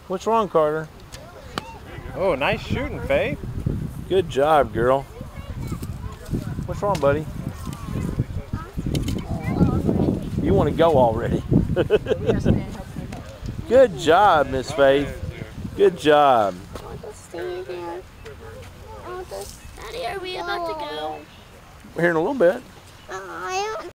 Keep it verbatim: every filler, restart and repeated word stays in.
What's wrong, Carter? Oh, nice shooting, Faith. Good job, girl. What's wrong, buddy? You want to go already. Good job, Miss Faith. Good job. I'll just stay there. I'll just... Daddy, are we about to go? We're here in a little bit. Uh, I don't